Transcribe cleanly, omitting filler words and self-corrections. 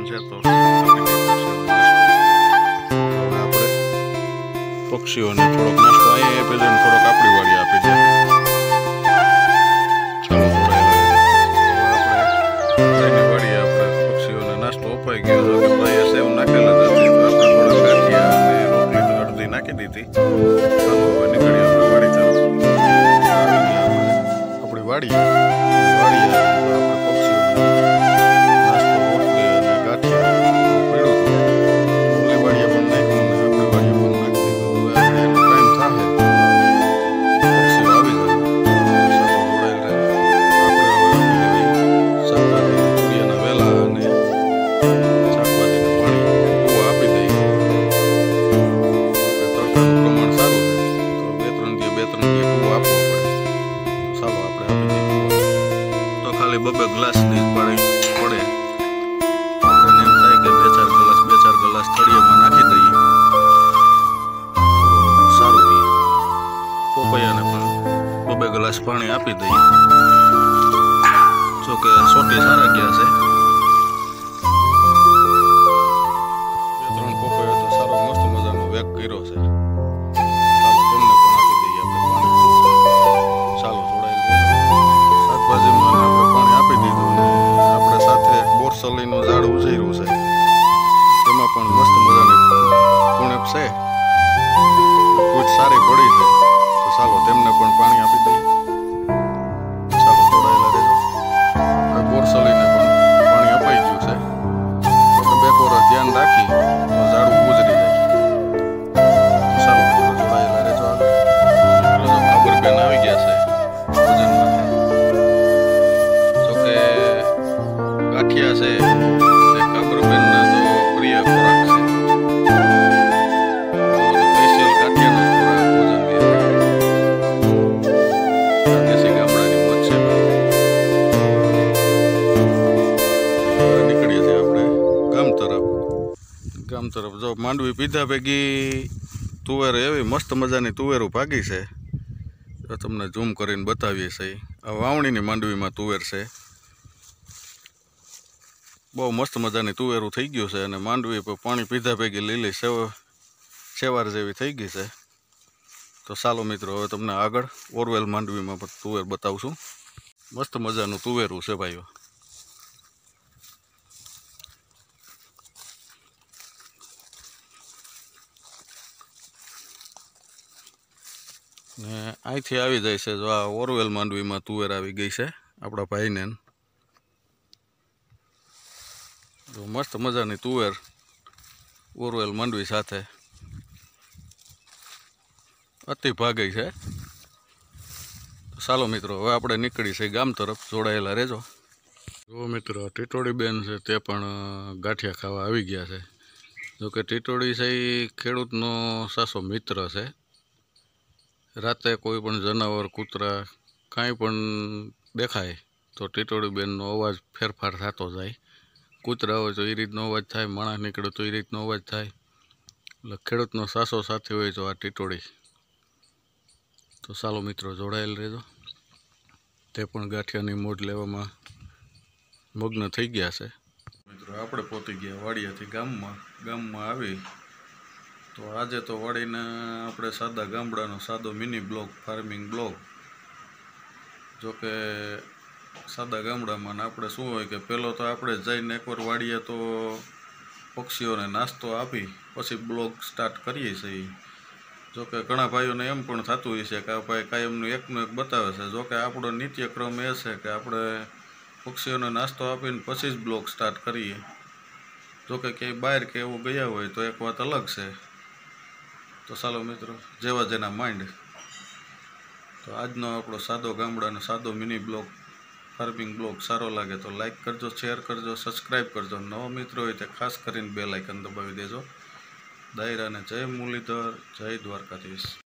છે તો આપણે પક્ષીઓને થોડોક નાસ્તો અહીંયા આપી દે, થોડોક આપણી વાડી આપી દે. ચાલો જોડાયેલા વાડીએ આપણે પક્ષીઓને નાસ્તો અપાઈ ગયો છે કે ભાઈએ સેવ નાખેલા જ હતી, તો આપણે થોડા ગાંઠિયા અને રોટલી અડધી નાખી દીધી. ચાલો હવે નીકળીએ આપણે વાડી તરફ. આવી ગયા આપણે આપણી વાડીએ આપણે પક્ષીઓને નાસ્તો રોટલી અને ગાંઠિયા પીડ્યું હતું. ઓલી વાડીએ પણ નાખ્યું ને આપણી વાડીએ પણ નાખી દીધું. હવે આપણે એનો ટાઈમ થાય પક્ષીઓ આવી જાય. ચાલો જોડાયેલ રહે. આપણે હવે આપી દેવી શાકભાજી સૂર્યના વેલા અને શાકભાજીને પાણી કૂવા આપી દઈએ. તડકાનું પ્રમાણ સારું છે તો બે ત્રણ કૂવો આપવો પડે. ચાલો આપણે આપી દઈએ કૂવો. તો ખાલી 2 ગ્લાસની પાણી પડે. આપણને એમ થાય કે 2-4 ગ્લાસ થળિયામાં નાખી દઈએ તો સારું રહે. પોપૈયાને પણ 2 ગ્લાસ પાણી આપી દઈએ. જો કે સોટી સારા ગયા છે. 2-3 પોપૈયા તો સારો મસ્ત મજાનો વેગ કર્યો છે. ચાલો તેમને પણ આપી દઈએ આપણે પાણી. ચાલો જોડાયેલ શાકભાજીમાં આપણે પાણી આપી દીધું ને આપણે સાથે બોરસલીનું ઝાડ ઉછેર્યું છે. તેમાં પણ મસ્ત મજાની કુણેપ છે, ફૂટ સારી પડી છે. તો ચાલો તેમને પણ પાણી આપી દઈએ. ચાલો જોડાયેલા રહેજો. આપણે બોરસલીને પણ પાણી અપાઈ ગયું છે. તો 2 કોરા ધ્યાન રાખી તો ઝાડું ગુજરી જાય. ચાલો મિત્રો જોડાયેલા રહેજો. આગળ કાબરબેન આવી ગયા છે ભોજનમાંથી. જોકે ગાંઠિયા છે તે કાબરબેનના તો પ્રિય ખોરાક છે. સ્પેશિયલ ગાંઠિયાનો જ ખોરાક ભોજન દે. દેશી ગામડાની મોજ છે. નીકળીએ છીએ આપણે ગામ તરફ. જો માંડવી પીધા ભેગી તુવેર એવી મસ્ત મજાની તુવેરું ભાગી છે. તમને ઝૂમ કરીને બતાવીએ છીએ. આ વાવણીની માંડવીમાં તુવેર છે. બહુ મસ્ત મજાની તુવેરું થઈ ગયું છે અને માંડવી પર પાણી પીધા ભેગી લીલી સેવાર જેવી થઈ ગઈ છે. તો ચાલો મિત્રો હવે તમને આગળ ઓરવેલ માંડવીમાં તુવેર બતાવશું. મસ્ત મજાનું તુવેરું છે ભાઈઓ. ને અહીંથી આવી જાય છે. જો આ ઓરવેલ માંડવીમાં તુવેર આવી ગઈ છે આપણા ભાઈને. જો મસ્ત મજાની તુવેર ઓરવેલ માંડવી સાથે અતિ ભાગી છે. ચાલો મિત્રો હવે આપણે નીકળી છે ગામ તરફ. જોડાયેલા રહેજો. જો મિત્રો ટીટોડી બેન છે તે પણ ગાંઠિયા ખાવા આવી ગયા છે. જોકે ટીટોડી છે એ ખેડૂતનો સાસો મિત્ર છે. રાતે કોઈ પણ જનાવર કૂતરા કાંઈ પણ દેખાય તો ટીટોડી બેનનો અવાજ ફેરફાર થતો જાય. કૂતરા હોય તો એ રીતનો અવાજ થાય, માણસ નીકળે તો એ રીતનો અવાજ થાય. એટલે ખેડૂતનો સાસો સાથી હોય તો આ ટીટોડી. તો ચાલો મિત્રો જોડાયેલ રહેજો. તે પણ ગાંઠિયાની મોજ લેવામાં મગ્ન થઈ ગયા છે. મિત્રો આપણે પહોંચી ગયા વાડિયાથી ગામમાં આવી. તો આજે તો વાડીના આપણે સાદા ગામડાનો સાદો મિની બ્લોગ, ફાર્મિંગ બ્લોગ. જોકે સાદા ગામડામાં આપણે શું હોય કે પહેલો તો આપણે જઈને એકવાર વાડીએ તો પક્ષીઓને નાસ્તો આપી પછી બ્લોગ સ્ટાર્ટ કરીએ છીએ. જોકે ઘણા ભાઈઓને એમ પણ થતું હોય છે કે આ ભાઈ કાયમનું એકનું એક બતાવે છે. જોકે આપણો નિત્યક્રમ એ છે કે આપણે પક્ષીઓને નાસ્તો આપીને પછી જ બ્લોગ સ્ટાર્ટ કરીએ. જોકે ક્યાંય બહાર કે એવું ગયા હોય તો એક વાત અલગ છે. તો ચાલો મિત્રો જેવા જેના માઇન્ડ. તો આજનો આપણો સાદો ગામડાનો સાદો મિની બ્લોગ, ફાર્મિંગ બ્લોગ સારો લાગે તો લાઈક કરજો, શેર કરજો, સબસ્ક્રાઈબ કરજો. નવો મિત્રો હોય તે ખાસ કરીને બેલ આઇકન દબાવી દેજો. દાયરાને જય મુરલીધર, જય દ્વારકાધીશ.